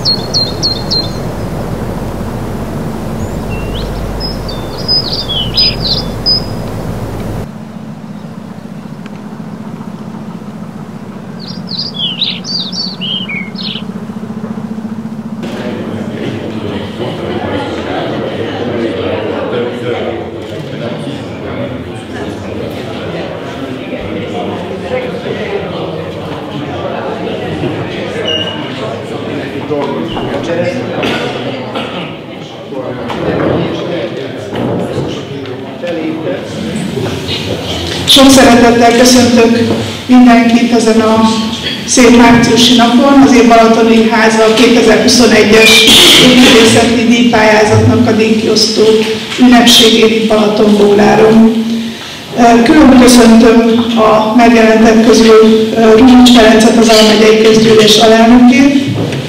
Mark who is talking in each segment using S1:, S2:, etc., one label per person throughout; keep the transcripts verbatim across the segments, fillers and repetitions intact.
S1: Sok szeretettel köszöntök mindenkit ezen a szép márciusi napon, az Év Balatoni Háza kétezer-huszonegyes építészeti díjpályázatnak a díjkiosztó ünnepségén itt Balatonbóláron. Külön köszöntöm a megjelentek közül Rúzsics Ferencet, az Almegyei Közgyűlés alelnökét,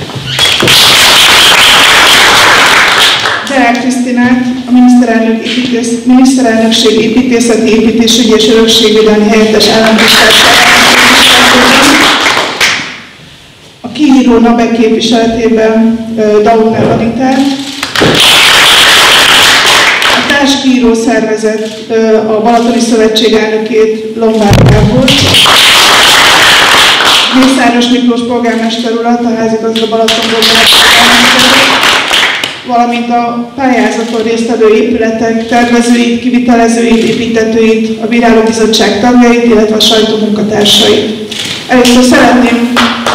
S1: Deák Krisztinát, a miniszterelnök építész, miniszterelnökség építészeti, építésügyi és örökségvédelmi helyettes államtitkárság, a kiíró NABEK képviseletében Dautner Anitát, a társkiíró szervezet a Balatoni Szövetség elnökét Lombárd Gábort, Mészáros Miklós polgármester urat, a házigazda Balatonbólári polgármester, valamint a pályázaton résztvevő épületek tervezőit, kivitelezőit, építetőit, a bírálóbizottság tagjait, illetve a sajtó munkatársait. Először szeretném,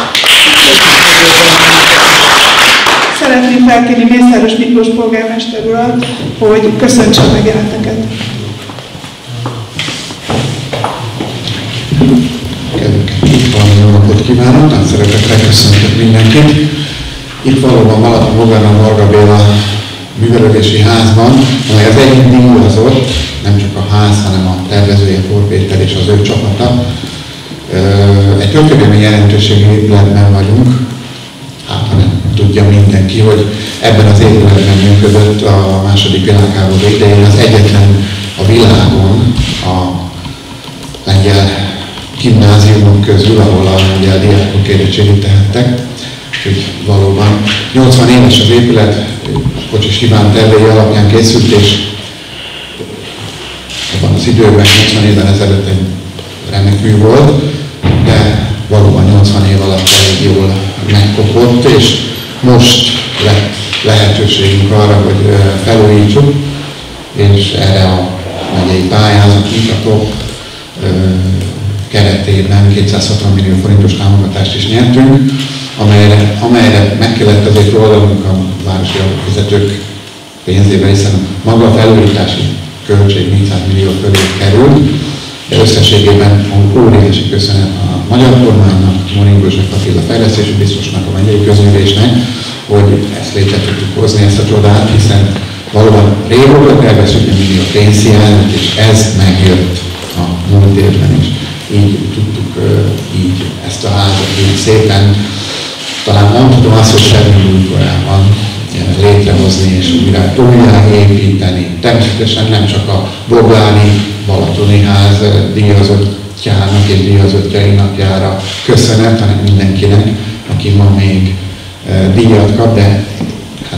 S1: szeretném felkérni Mészáros Miklós polgármester urat, hogy köszöntse a megjelenteket.
S2: Kedves jó napot kívánok! Nagy szeretettel köszöntök mindenkit! Itt valóban Balatonbogárban Varga Béla művelődési házban, amely az egyik díjazott, nem csak a ház, hanem a tervezője Tóth Péter és az ő csapata. Egy történelmi jelentőségű épületben vagyunk, hát ha nem tudja mindenki, hogy ebben az épületben működött a második világháború idején az egyetlen a világon a lengyel gimnáziumok közül, ahol a lengyel diákok érettségit tehettek. Úgyhogy valóban nyolcvan éves az épület, Kocsis Iván tervei alapján készült, és abban az időben, nyolcvan évvel ezelőtt egy remek mű volt, de valóban nyolcvan év alatt elég jól megkopott, és most lett lehetőségünk arra, hogy felújítsuk, és erre a megyei pályázat mutató keretében kétszázhatvan millió forintos támogatást is nyertünk, amelyre, amelyre meg kellett azért oldalunk a városi adófizetők pénzével, hiszen maga a felújítási költség négyszáz millió fölé került, de összességében óriási köszönet a magyar kormánynak, Morin József Attila fejlesztési biztosnak, a megyei közgyűlésnek, hogy ezt létre tudtuk hozni, ezt a csodát, hiszen valóban régóta terveztük, hogy millió pénz hiányzott, és ez megjött a múlt évben is. Így tudtuk így ezt a házat így szépen, talán mondhatom azt, hogy semmi újkorában létrehozni és újra újjáépíteni. Természetesen nem csak a Bogláni Balatoni Ház díjazottjának és díjazottjainak jár a köszönet, hanem mindenkinek, aki ma még díjat kap, de hát,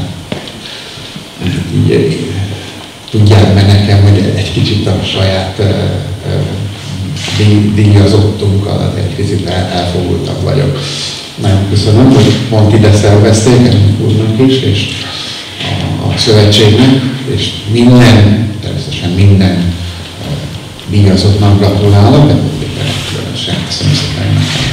S2: így, tudják meg nekem, hogy egy kicsit a saját díj, díjazottunkkal egy kicsit el, elfogultak vagyok. Nagyon köszönöm, hogy pont ide szervezték, ennek úrnak is, és a, a szövetségnek, és minden, természetesen minden uh, díjazottnak gratulálok, de Péternek különösen köszönöm szépen nekem.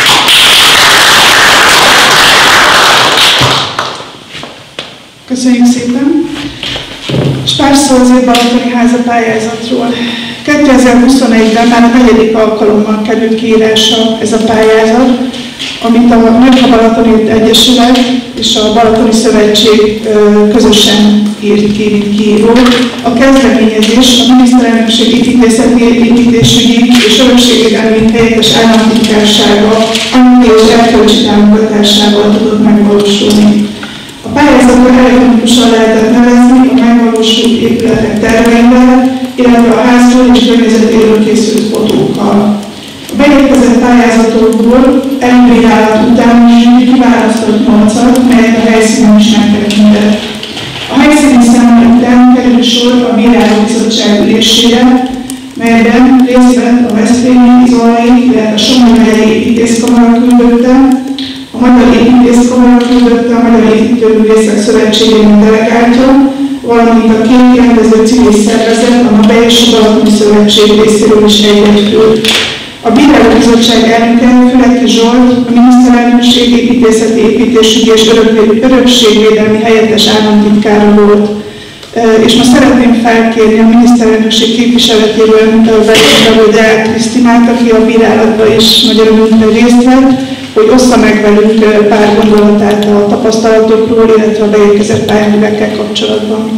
S1: Köszönjük szépen! És pár szó az Év Balatoni Háza pályázatról. kétezer-huszonegyben már a negyedik alkalommal került kiírásra ez a pályázat, amit a Nők a Balatoni Egyesület és a Balatoni Szövetség közösen írt ki, mint kiíró. A kezdeményezés a miniszterelnökség építészeti, építésügyi és örökségvédelmi helyettes államtitkársága anyagi és erkölcsi támogatásával tudott megvalósulni. A pályázatot elektronikusan lehetett nevezni a megvalósult épületek terveivel, illetve a házról és környezetéről készült fotókkal. A beérkezett pályázatokból előbírálat után kiválasztott nyolcat, melyet a helyszínen is megtekintett. A helyszíni szemlélet után kerül sor a bírálóbizottság ülésére, melyben részt vett a Veszprémi, Zolai, illetve a Somogyi megyei építészkamara küldötte, a Magyar Építészkamara küldötte, a Magyar Építőművészek Szövetségének delegáltja, valamint a két rendező civil szervezet, a NABE és a Balatoni Szövetség részéről is egyet küld. A bírálóbizottság elnöke Füleki Zsolt, a miniszterelnökség építészeti, építésügyi és örökségvédelmi helyettes államtitkára volt. És most szeretném felkérni a miniszterelnökség képviseletéről Belőtt Deák Krisztinát, aki a bírálatban is nagy örömünkre részt vett, hogy ossza meg velünk pár gondolatát a tapasztalatokról, illetve a beérkezett pályaművekkel kapcsolatban.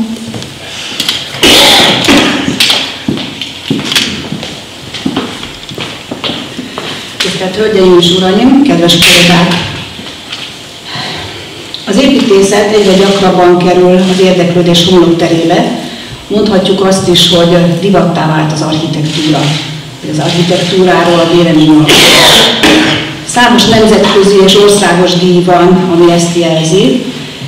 S3: Tisztelt Hölgyeim és Uraim, kedves kollégák! Az építészet egyre gyakrabban kerül az érdeklődés homlokterébe. Mondhatjuk azt is, hogy divattá vált az architektúra. Az architektúráról a véleményalkotás. Számos nemzetközi és országos díj van, ami ezt jelzi.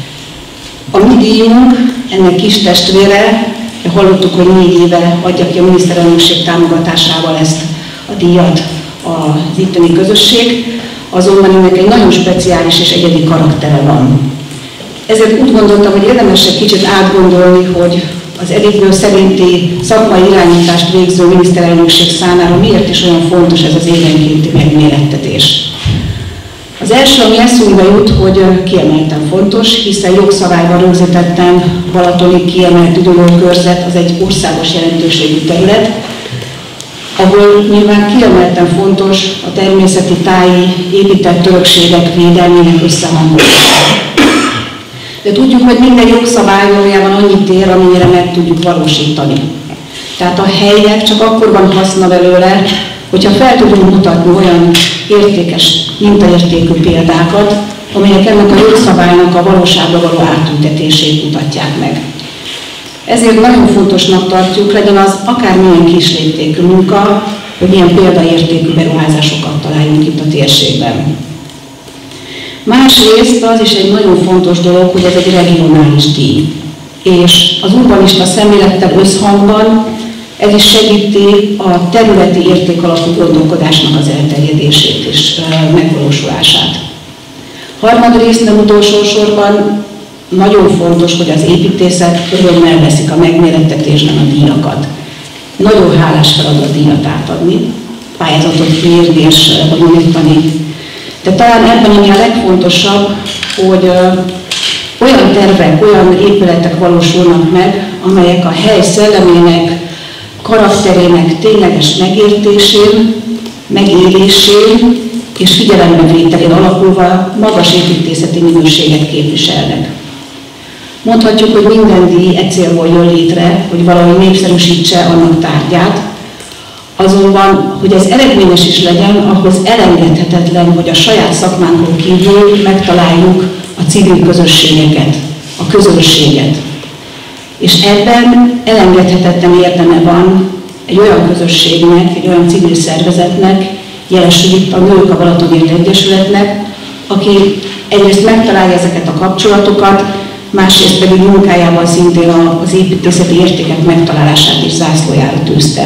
S3: A mi díjunk, ennek kis testvére, hallottuk, hogy négy éve adja ki a miniszterelnökség támogatásával ezt a díjat az itteni közösség, azonban ennek egy nagyon speciális és egyedi karaktere van. Ezért úgy gondoltam, hogy érdemes egy kicsit átgondolni, hogy az eddigből szerinti szakmai irányítást végző miniszterelnökség számára miért is olyan fontos ez az évenkénti megmérettetés. Az első, ami eszünkbe jut, hogy kiemelten fontos, hiszen jogszabályban rögzítettem Balatoni kiemelt üdülőkörzet, az egy országos jelentőségű terület, ahol nyilván kiemelten fontos a természeti táji épített örökségek védelmének összehangolása. De tudjuk, hogy minden jogszabály valójában annyit ér, amennyire meg tudjuk valósítani. Tehát a helynek csak akkor van haszna belőle, hogyha fel tudunk mutatni olyan értékes, mintaértékű példákat, amelyek ennek a jogszabálynak a valóságba való átültetését mutatják meg. Ezért nagyon fontosnak tartjuk, legyen az akármilyen kisléptékű munka, hogy ilyen példaértékű beruházásokat találjunk itt a térségben. Másrészt az is egy nagyon fontos dolog, hogy ez egy regionális díj. És az urbanista szemlélettel összhangban ez is segíti a területi értékalapú gondolkodásnak az elterjedését és megvalósulását. Harmadrészt, nem utolsó sorban nagyon fontos, hogy az építészet örömmel veszik a megmérettetésben a díjakat. Nagyon hálás feladat díjat átadni, pályázatot kiírni és bonyolítani. De talán ebben ami a legfontosabb, hogy olyan tervek, olyan épületek valósulnak meg, amelyek a hely szellemének, karakterének tényleges megértésén, megélésén és figyelembevételén alapulva magas építészeti minőséget képviselnek. Mondhatjuk, hogy minden díj e célból jön létre, hogy valahogy népszerűsítse annak tárgyát, azonban, hogy ez eredményes is legyen, ahhoz elengedhetetlen, hogy a saját szakmánkon kívül megtaláljuk a civil közösségeket, a közösséget. És ebben elengedhetetlen érdeme van egy olyan közösségnek, egy olyan civil szervezetnek, jelesül itt a Nők a Balatonért Egyesületnek, aki egyrészt megtalálja ezeket a kapcsolatokat, másrészt pedig munkájával szintén az építészeti értékek megtalálását is zászlójára tűzte.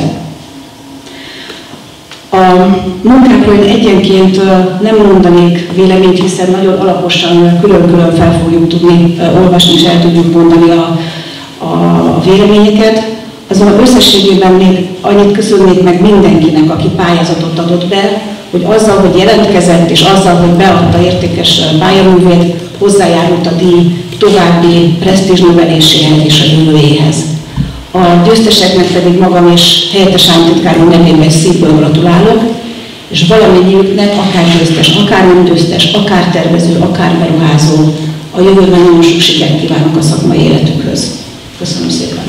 S3: A munkákról én egyenként nem mondanék véleményt, hiszen nagyon alaposan, külön-külön fel fogjuk tudni olvasni, és el tudjuk mondani a, a véleményeket. Azonban összességében még annyit köszönnék meg mindenkinek, aki pályázatot adott be, hogy azzal, hogy jelentkezett, és azzal, hogy beadta értékes pályaművét, hozzájárult a díj további presztízs növeléséhez és a jövőjéhez. A győzteseknek pedig magam és helyettes államtitkárom nevében szívből gratulálok, és valamennyiüknek, akár győztes, akár nem győztes, akár tervező, akár beruházó, a jövőben nagyon sok sikert kívánok a szakmai életükhöz. Köszönöm szépen!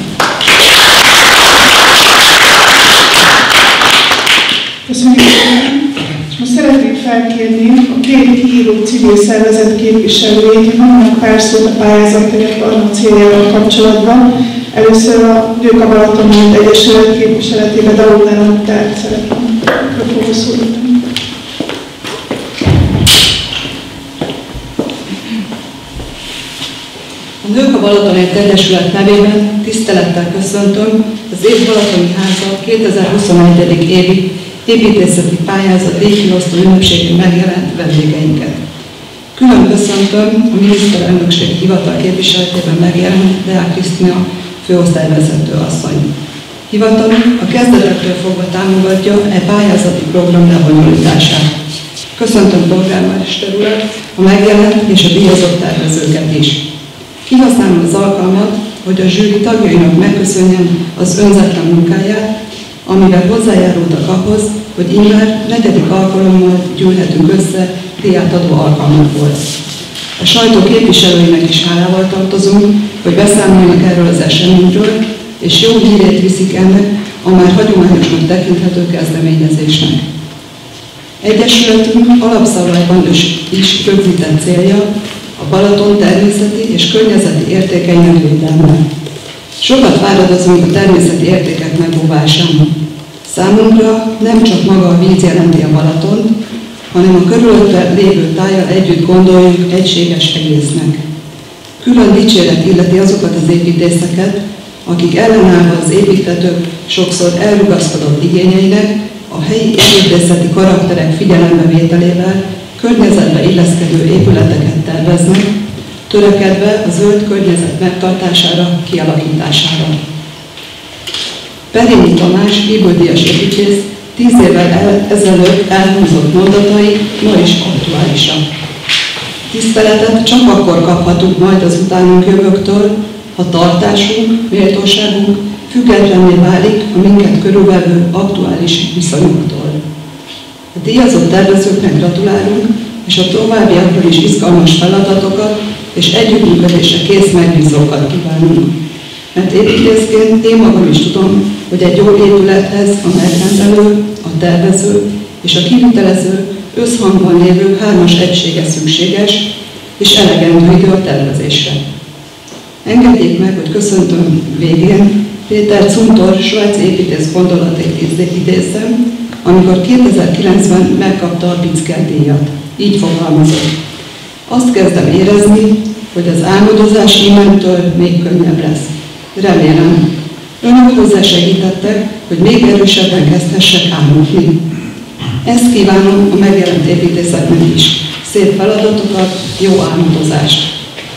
S1: Köszönjük szépen! Most szeretnék felkérni a két kiíró civil szervezet képviselőjét, hogy mondanak pár szót a pályázat, illetve annak céljával kapcsolatban. Először a Nők a Balatonért Egyesület képviseletében Daul Leontárt szeretném mikrofonhoz szólítani.
S4: A Nők a Balatonért Egyesület nevében tisztelettel köszöntöm az Év Balatoni Háza kétezer-huszonegyedik évi építészeti pályázat díjkiosztó ünnepségén megjelent vendégeinket. Külön köszöntöm a miniszterelnökség hivatal képviseletében megjelent Deák Krisztina főosztályvezető asszony. Hivatalunk a kezdetektől fogva támogatja e pályázati program lebonyolítását. Köszöntöm polgármester urat, a megjelent és a díjazott tervezőket is. Kihasználom az alkalmat, hogy a zsűri tagjainak megköszönjem az önzetlen munkáját, amivel hozzájárultak ahhoz, hogy immár negyedik alkalommal gyűlhetünk össze díjátadó alkalmakból. A sajtó képviselőinek is hálával tartozunk, hogy beszámolnak erről az eseményről, és jó hírét viszik ennek a már hagyományosnak tekinthető kezdeményezésnek. Egyesületünk alapszabályban is rögzített célja a Balaton természeti és környezeti értékeinek védelme. Sokat fáradozunk a természeti értékek megóvásán. Számunkra nem csak maga a víz jelenti a Balatont, hanem a körülötte lévő tájjal együtt gondoljuk egységes egésznek. Külön dicséret illeti azokat az építészeket, akik ellenállva az építtetők sokszor elrugaszkodott igényeinek, a helyi építészeti karakterek figyelembevételével környezetbe illeszkedő épületeket terveznek, törekedve a zöld környezet megtartására, kialakítására. Perényi Tamás, Éből-díjas építész tíz évvel el, ezelőtt elhangzott mondatai ma is aktuálisak. Tiszteletet csak akkor kaphatunk majd az utánunk jövőktől, ha tartásunk, méltóságunk függetlenné válik a minket körülvevő aktuális viszonyoktól. A díjazott tervezőknek gratulálunk, és a továbbiakban is izgalmas feladatokat és együttműködésre kész megbízókat kívánunk. Mert építészként én magam is tudom, hogy egy jó épülethez a megrendelő, a tervező és a kivitelező összhangban lévő hármas egysége szükséges, és elegendő idő a tervezésre. Engedjék meg, hogy köszöntöm végén Péter Zumthor svájci építész gondolatait idézzem, amikor kétezer-kilencben megkapta a Pritzker díjat. Így fogalmazott. Azt kezdem érezni, hogy az álmodozás innentől még könnyebb lesz. Remélem, önök hozzásegítettek, hogy még erősebben kezdhessek álmodni. Ezt kívánom a megjelent építészeknek is. Szép feladatokat, jó álmodozást!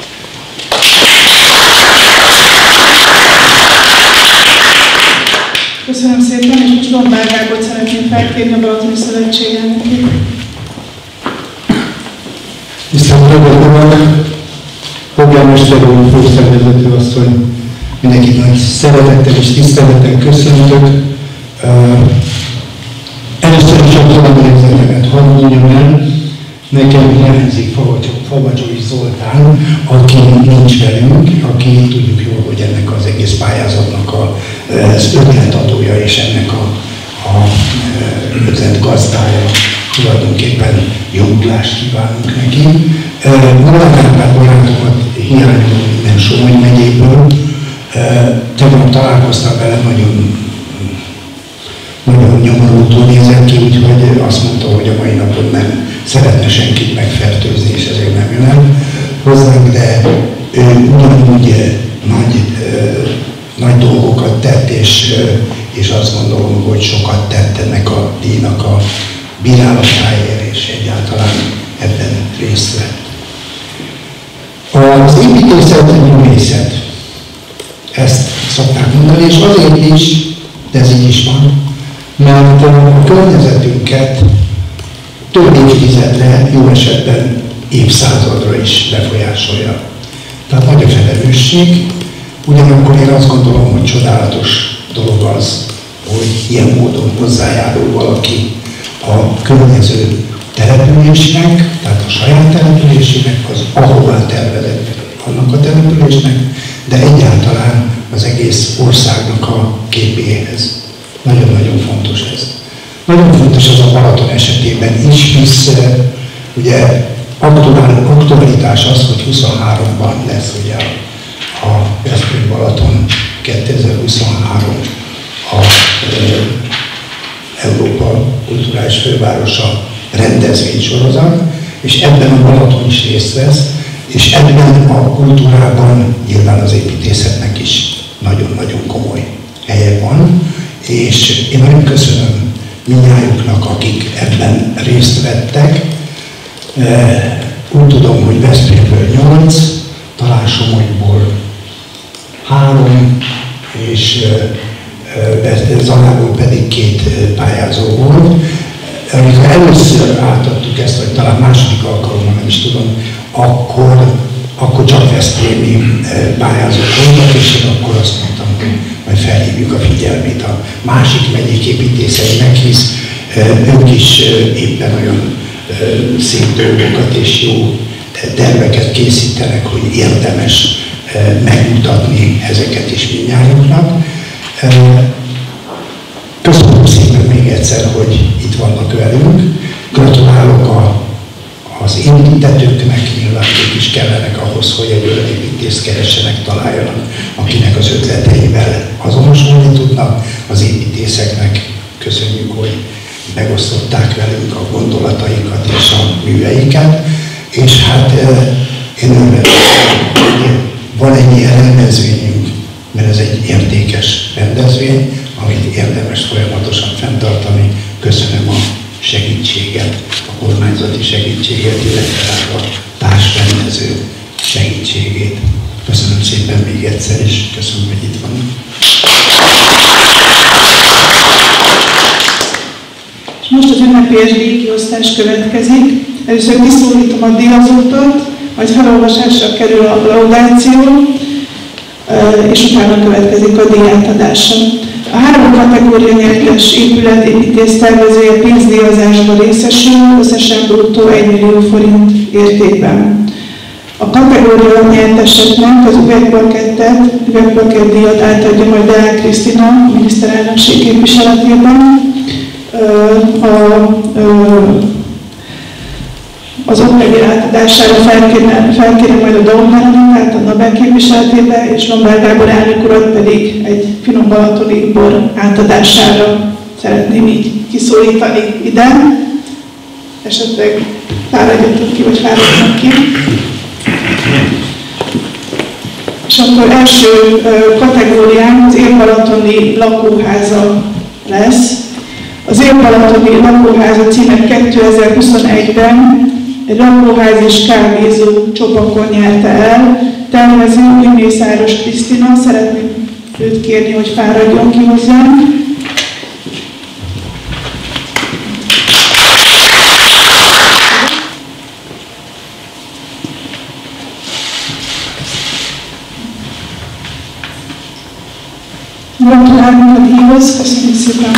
S1: Köszönöm szépen, és most Lombár Gábort szeretném felkérni a Balatoni Szövetség elnökét.
S5: Tisztelt Rögöldöm, polgármester úr, főszervezető asszony, mindenkit nagy szeretettel és tisztelettel köszöntök. Először is a tudományérzetemet hadd mondjam el, nekem hiányzik Fabacsói Zoltán, aki nincs velünk, aki tudjuk jól, hogy ennek az egész pályázatnak az ötletadója és ennek a, a ötletgazdája. Tulajdonképpen joglást kívánunk neki. Malakárpát barátomat hiányolom minden Somogy megyéből. Tegnap találkoztam vele, nagyon, nagyon nyomorultól nézett ki, úgyhogy azt mondta, hogy a mai napon nem szeretne senkit megfertőzni, és ezért nem jön el hozzánk, de ő ugyanúgy nagy, nagy dolgokat tett, és, és azt gondolom, hogy sokat tett ennek a díjnak a bírálatáért, és egyáltalán ebben részt vett. Az építészet művészet. Ezt szokták mondani, és azért is, de ez így is van, mert a környezetünket több évtizedre, jó esetben évszázadra is befolyásolja. Tehát nagy a felelősség, ugyanakkor én azt gondolom, hogy csodálatos dolog az, hogy ilyen módon hozzájárul valaki a környező településnek, tehát a saját településének, az ahová tervezett annak a településnek, de egyáltalán az egész országnak a képéhez. Nagyon-nagyon fontos ez. Nagyon fontos az a Balaton esetében is, hisz ugye aktualitás az, hogy huszonháromban lesz ugye a Veszprém Balaton kétezer-huszonhárom a e, Európa Kulturális Fővárosa rendezvénysorozat, és ebben a Balaton is részt vesz. és ebben a kultúrában nyilván az építészetnek is nagyon-nagyon komoly helye van, és én nagyon köszönöm mindnyájuknak, akik ebben részt vettek. Úgy tudom, hogy Veszprémből nyolc, talán Somogyból három, és Zanából pedig két pályázó volt. Amikor először átadtuk ezt, vagy talán második alkalommal, nem is tudom, akkor, akkor csak veszprémi pályázók voltak, és én akkor azt mondtam, hogy majd felhívjuk a figyelmét a másik megyék építészeinek, hisz ők is éppen olyan szép dolgokat és jó terveket készítenek, hogy érdemes megmutatni ezeket is mindnyájunknak. Köszönöm szépen még egyszer, hogy itt vannak velünk. Gratulálok a, az indítetőknek, nyilván ők is kellenek ahhoz, hogy egy olyan építést keressenek, találjanak, akinek az ötleteivel azonosulni tudnak. Az építészeknek köszönjük, hogy megosztották velünk a gondolataikat és a műveiket. És hát én örülök, hogy van egy ilyen rendezvényünk, mert ez egy értékes rendezvény, amit érdemes folyamatosan fenntartani. Köszönöm a segítséget, a kormányzati segítséget, illetve a társrendező segítségét. Köszönöm szépen még egyszer, és köszönöm, hogy itt vannak.
S1: És most az ünnepélyes díjkiosztás következik. Először kiszólítom a díjazottat, majd felolvasásra kerül a laudáció, és utána következik a díj átadása. A három kategória nyertes épületépítész tervezője pénzdíjazásban részesül, összesen bruttó egy millió forint értékben. A kategória nyerteseknek az üvegplakettet, üvegplakettdíjat átadja majd Deák Krisztina, a miniszterelnökség képviseletében. A, a, az oklevél átadására felkérem majd a Daumer Anikát, a Nobel képviseletébe, és Lombár Gábor elnök urat pedig egy finom balatoni bor átadására szeretném így kiszólítani ide. Esetleg fáradjatok ki, vagy fáradjanak ki. És akkor első kategórián az Érbalatoni lakóháza lesz. Az Érbalatoni lakóháza címet kétezer-huszonegyben egy lakóház és kávézó csopakon nyerte el. Tervező Mészáros Krisztina, szeretném őt kérni, hogy fáradjon ki hozzánk. Gratulálunk a díjhoz, köszönjük szépen!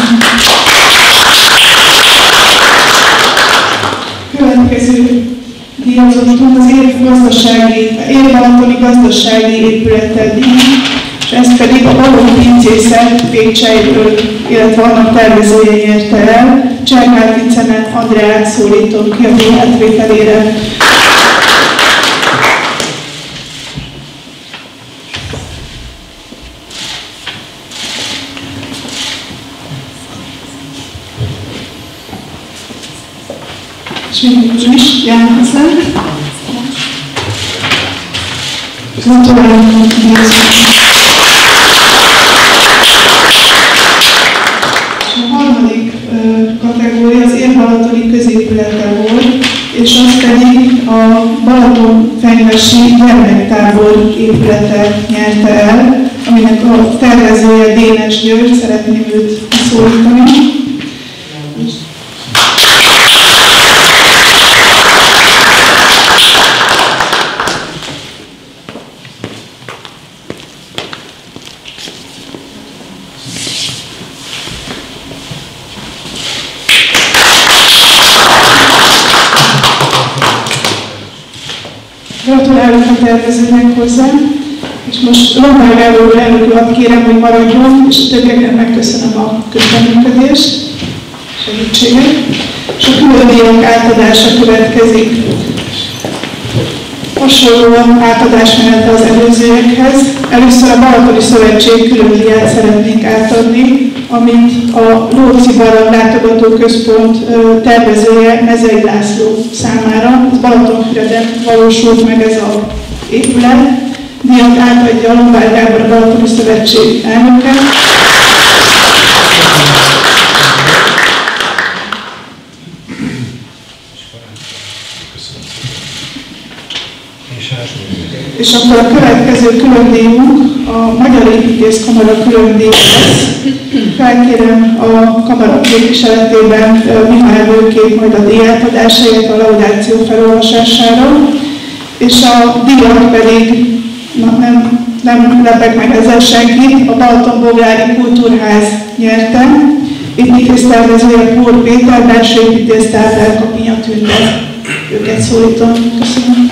S1: Következő díjazottunk az év gazdasági, Érbalatoni gazdasági épülettel díj, és ezt pedig a Balogh pincészet Pécseiről, illetve annak tervezője nyerte el. Csermáti Cement Andreát szólítom ki a díj átvételére. És mindig is jár hozzá. Gratulálunk a díjazottak. A harmadik kategória az Érbalatoni középülete volt, és az pedig a Balatonfenyvesi gyermektábor épülete nyerte el, aminek a tervezője Dénes György, szeretném őt szólítani. Gratulálok a tervezőnek hozzá, és most Lombár Gábor elnök urat kérem, hogy maradjon, és a többieknek megköszönöm a közreműködést, segítséget, és a különdíjak átadása következik. Hasonlóan átadás menete az előzőekhez. Először a Balatoni Szövetség különdíját szeretnénk átadni. amit a Lóczy Barlang Látogatóközpont tervezője Mezei László számára. Ez Balatonfüreden valósult meg ez az épület. Díjat átadja a Lombár Gábor, a Balatoni Szövetség elnöke. És akkor a következő különdíjunk a Magyar Építészkamara különdíj lesz. Felkérem a kamara képviseletében Mihály Vőkét majd a díjátadásáért a laudáció felolvasására, és a díjat pedig, na, nem, nem lepek meg ezzel senkit, a Balatonboglári Kultúrház nyerte, építésztervezője Pór Péter, belső építész Tábler Kapinya Tünde. Őket szólítom. Köszönöm.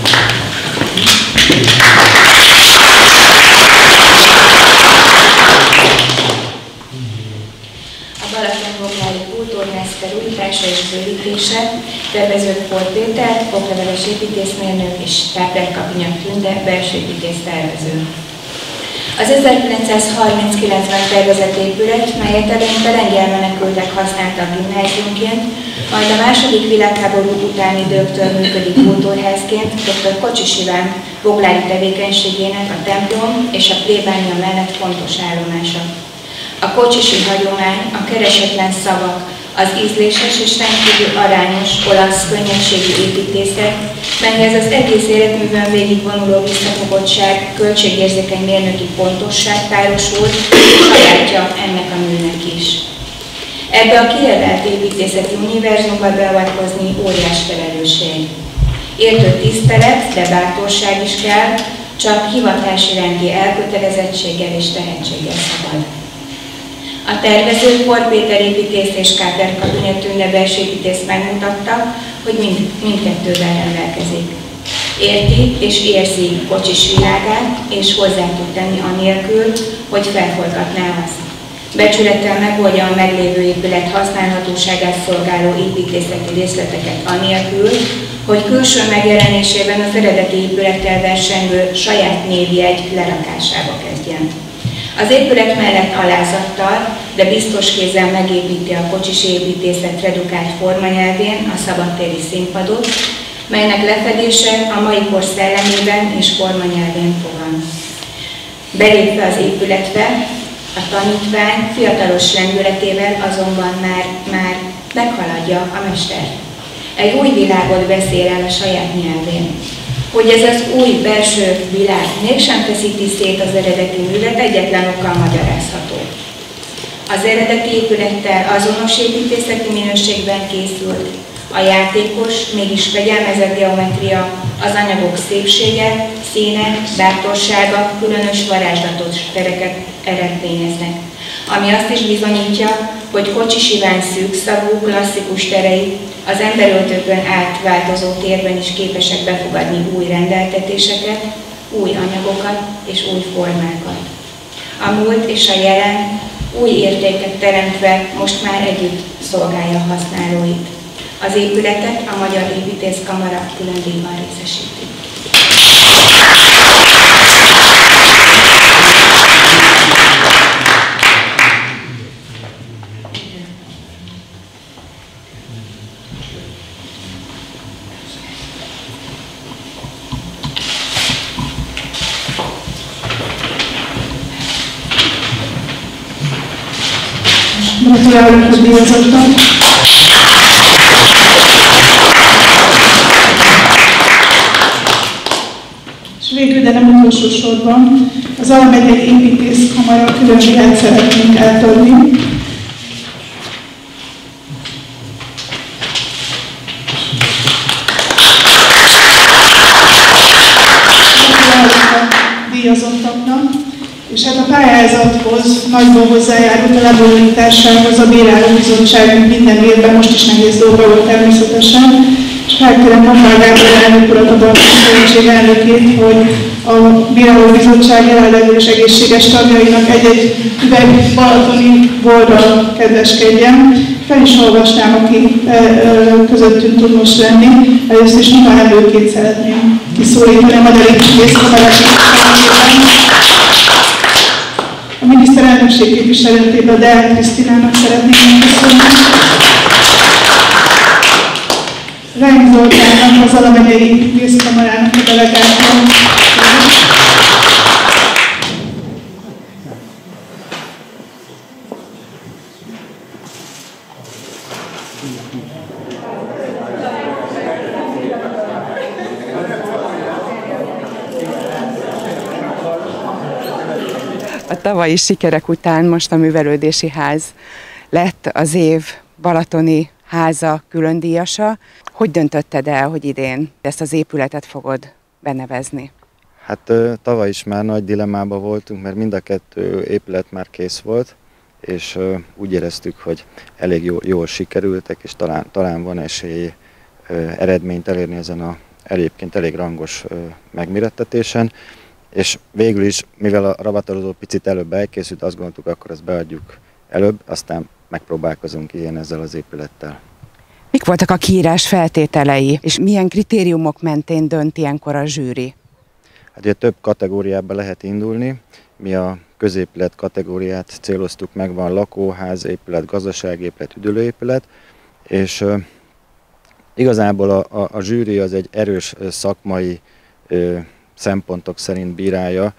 S6: Balatonboglári Kultúrház felújítása és bővítése, tervező Pór Péter, okleveles építészmérnök és Tábler Kapinya Tünde, belső építész tervező. Az ezerkilencszázharminckilencben tervezett épület, melyet eleinte lengyel menekültek használtak gimnáziumként, majd a második világháború utáni időktől működik kultúrházként dr. Kocsis Iván boglári tevékenységének a templom és a plébánia mellett fontos állomása. A kocsisi hagyomány, a keresetlen szavak, az ízléses és rendkívül arányos, olasz, könnyedségű építészet, melyhez az egész életművön végigvonuló visszafogottság, költségérzékeny mérnöki pontosság párosult, sajátja ennek a műnek is. Ebbe a kiemelt építészeti univerzumba beavatkozni óriás felelősség. Értő tisztelet, de bátorság is kell, csak hivatási rendi elkötelezettséggel és tehetséggel szabad. A tervező Pór Péter építész és Tábler Kapinya Tünde belső építész megmutatta, hogy mind, mindkettővel rendelkezik. Érti és érzi Kocsis világát, és hozzá tud tenni anélkül, hogy felforgatná azt. Becsülettel megoldja a meglévő épület használhatóságát szolgáló építészeti részleteket anélkül, hogy külső megjelenésében az eredeti épülettel versengő saját névjegy lerakásába kezdjen. Az épület mellett alázattal, de biztos kézzel megépíti a kocsisi építészet redukált formanyelvén a szabadtéri színpadot, melynek lefedése a mai kor szellemében és formanyelvén fogan. Belépve az épületbe, a tanítvány fiatalos lendületével azonban már, már meghaladja a mestert. Egy új világot beszél el a saját nyelvén. Hogy ez az új belső világ mégsem feszíti szét az eredeti művet, egyetlen okkal magyarázható. Az eredeti épülettel azonos építészeti minőségben készült, a játékos, mégis fegyelmezett geometria, az anyagok szépsége, színe, bátorsága, különös varázslatos tereket eredményeznek, ami azt is bizonyítja, hogy Kocsis Iván szűkszavú, klasszikus terei az emberöltőkön át változó térben is képesek befogadni új rendeltetéseket, új anyagokat és új formákat. A múlt és a jelen új értéket teremtve most már együtt szolgálja használóit. Az épületet a Magyar Építészkamara külön díjban részesíti.
S1: Gratulálok a díjazottak! És végül, de nem utolsó sorban, az Alamegyei Építészkamara külön díját szeretnénk átadni. Gratulálok a díjazottaknak! És hát a pályázathoz nagyban hozzájárult a lebonyolításához a bírálóbizottságunk minden évben, most is nehéz dolga volt természetesen, és felkérem Lombár Gábor elnök urat, a Balatoni Szövetség elnökét, hogy a bírálóbizottság jelenlegű és egészséges tagjainak egy-egy üveg balatoni borral kedveskedjen. Fel is olvasnám, aki közöttünk tud most lenni. Először is Mihály Vőkét szeretném kiszólítani a Magyar Építészkamara képviseletében. A miniszterelnökség képviseletében Deák Krisztinának szeretnék megköszönni. Reim Zoltánnak, az Alamegyei Vészkamarának a delegációnak.
S7: A tavalyi sikerek után most a Művelődési Ház lett az év balatoni háza különdíjasa. Hogy döntötted el, hogy idén ezt az épületet fogod benevezni?
S8: Hát tavaly is már nagy dilemmában voltunk, mert mind a kettő épület már kész volt, és úgy éreztük, hogy elég jól, jól sikerültek, és talán, talán van esély eredményt elérni ezen a egyébként elég rangos megmérettetésen. És végül is, mivel a ravatalozó picit előbb elkészült, azt gondoltuk, akkor ezt beadjuk előbb, aztán megpróbálkozunk ilyen ezzel az épülettel.
S7: Mik voltak a kiírás feltételei, és milyen kritériumok mentén dönt ilyenkor a zsűri?
S8: Hát ugye több kategóriába lehet indulni. Mi a középület kategóriát céloztuk meg, van lakóház, épület, gazdaságépület, üdülőépület, és uh, igazából a, a, a zsűri az egy erős szakmai uh, szempontok szerint bírálja,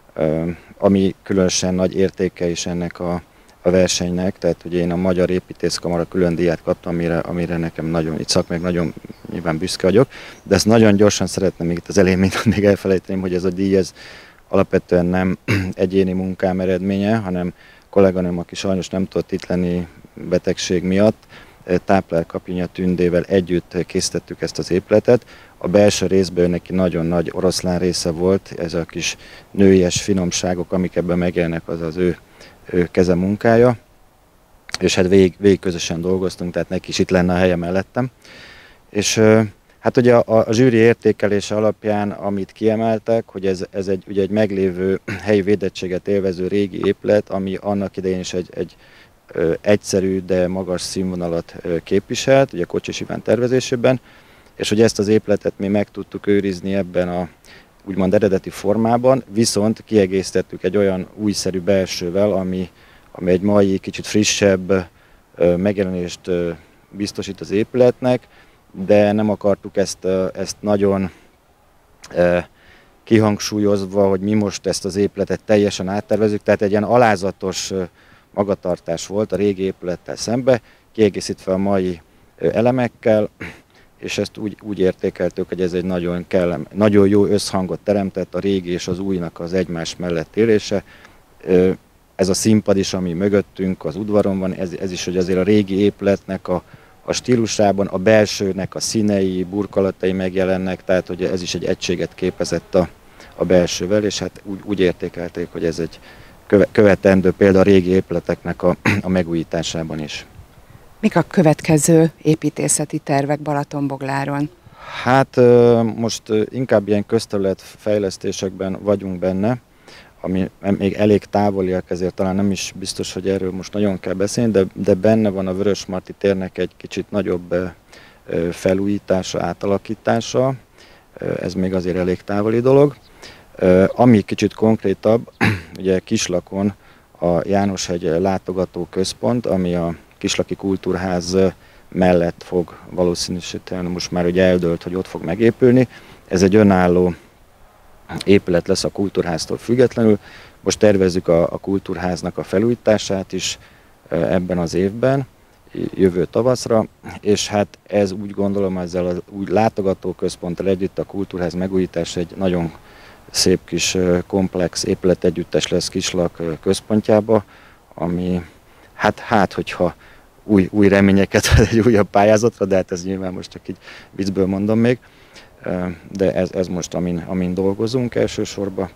S8: ami különösen nagy értéke is ennek a, a versenynek, tehát ugye én a Magyar Építészkamara külön díját kaptam, amire, amire nekem nagyon, itt szakmai nagyon nyilván büszke vagyok, de ezt nagyon gyorsan szeretném még itt az elején még elfelejteném, hogy ez a díj ez alapvetően nem egyéni munkám eredménye, hanem kolléganőm, aki sajnos nem tudott itt lenni betegség miatt, Tápler Kapinya Tündével együtt készítettük ezt az épületet. A belső részben neki nagyon nagy oroszlán része volt, ez a kis nőies finomságok, amik ebben megjelennek, az az ő, ő keze munkája. És hát végig, végig közösen dolgoztunk, tehát neki is itt lenne a helye mellettem. És hát ugye a, a zsűri értékelése alapján, amit kiemeltek, hogy ez, ez egy, ugye egy meglévő helyi védettséget élvező régi épület, ami annak idején is egy, egy egyszerű, de magas színvonalat képviselt, ugye Kocsis Iván tervezésében, és hogy ezt az épületet mi meg tudtuk őrizni ebben a úgymond eredeti formában, viszont kiegészítettük egy olyan újszerű belsővel, ami, ami egy mai kicsit frissebb megjelenést biztosít az épületnek, de nem akartuk ezt, ezt nagyon kihangsúlyozva, hogy mi most ezt az épületet teljesen áttervezzük, tehát egy ilyen alázatos magatartás volt a régi épülettel szembe, kiegészítve a mai elemekkel, és ezt úgy, úgy értékeltük, hogy ez egy nagyon, kellem, nagyon jó összhangot teremtett a régi és az újnak az egymás mellett élése. Ez a színpad is, ami mögöttünk az udvaron van, ez, ez is, hogy azért a régi épületnek a, a stílusában, a belsőnek a színei, burkolatai megjelennek, tehát hogy ez is egy egységet képezett a, a belsővel, és hát úgy, úgy értékelték, hogy ez egy követendő példa a régi épületeknek a, a megújításában is.
S7: Mik a következő építészeti tervek Balatonbogláron?
S8: Hát most inkább ilyen közterület fejlesztésekben vagyunk benne, ami még elég távoliak, ezért talán nem is biztos, hogy erről most nagyon kell beszélni, de, de benne van a Vörösmarty térnek egy kicsit nagyobb felújítása, átalakítása, ez még azért elég távoli dolog. Ami kicsit konkrétabb, ugye Kislakon a Jánoshegy látogató központ, ami a Kislaki Kultúrház mellett fog valószínűsíteni, most már ugye eldőlt, hogy ott fog megépülni. Ez egy önálló épület lesz a Kultúrháztól függetlenül. Most tervezzük a, a Kultúrháznak a felújítását is ebben az évben, jövő tavaszra, és hát ez úgy gondolom, ezzel az úgy látogatóközponttal együtt a Kultúrház megújítása egy nagyon szép kis komplex épületegyüttes lesz Kislak központjába, ami hát, hát hogyha új, új reményeket ad egy újabb pályázatra, de hát ez nyilván most csak így viccből mondom még, de ez, ez most amin, amin dolgozunk elsősorban,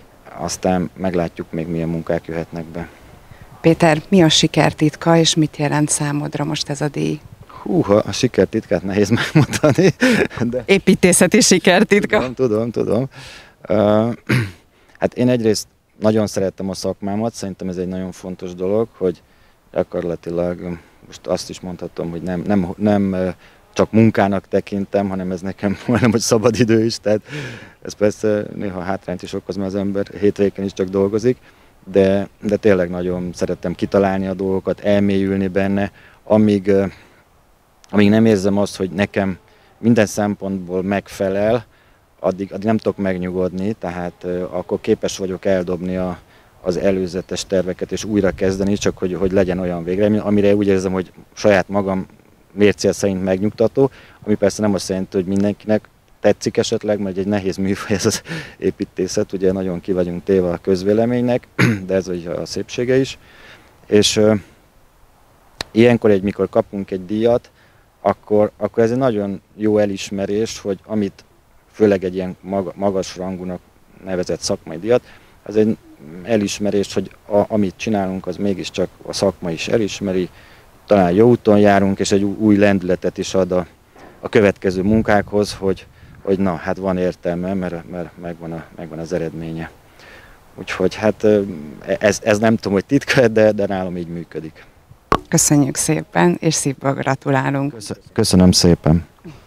S8: aztán meglátjuk még milyen munkák jöhetnek be.
S7: Péter, mi a sikertitka, és mit jelent számodra most ez a díj?
S8: Húha, a sikertitkát nehéz megmondani. De
S7: építészeti sikertitka.
S8: Tudom, tudom, tudom. Uh, hát én egyrészt nagyon szerettem a szakmámat, szerintem ez egy nagyon fontos dolog, hogy gyakorlatilag most azt is mondhatom, hogy nem, nem, nem csak munkának tekintem, hanem ez nekem majdnem, hogy szabadidő is, tehát ez persze néha hátrányt is okoz, mert az ember hétvégén is csak dolgozik, de, de tényleg nagyon szerettem kitalálni a dolgokat, elmélyülni benne, amíg, amíg nem érzem azt, hogy nekem minden szempontból megfelel, addig, addig nem tudok megnyugodni, tehát akkor képes vagyok eldobni a, az előzetes terveket és újra kezdeni, csak hogy, hogy legyen olyan végeredmény, amire úgy érzem, hogy saját magam mércél szerint megnyugtató, ami persze nem azt jelenti, hogy mindenkinek tetszik esetleg, mert egy nehéz műfaj ez az építészet, ugye nagyon ki vagyunk téve a közvéleménynek, de ez a szépsége is. És uh, ilyenkor, egy, mikor kapunk egy díjat, akkor, akkor ez egy nagyon jó elismerés, hogy amit főleg egy ilyen magas rangúnak nevezett szakmai díjat, az egy elismerés, hogy a, amit csinálunk, az mégiscsak a szakma is elismeri, talán jó úton járunk, és egy új lendületet is ad a, a következő munkákhoz, hogy, hogy na, hát van értelme, mert, mert megvan, a, megvan az eredménye. Úgyhogy hát ez, ez nem tudom, hogy titka, de, de nálam így működik.
S7: Köszönjük szépen, és szívből gratulálunk.
S8: Köszönöm szépen.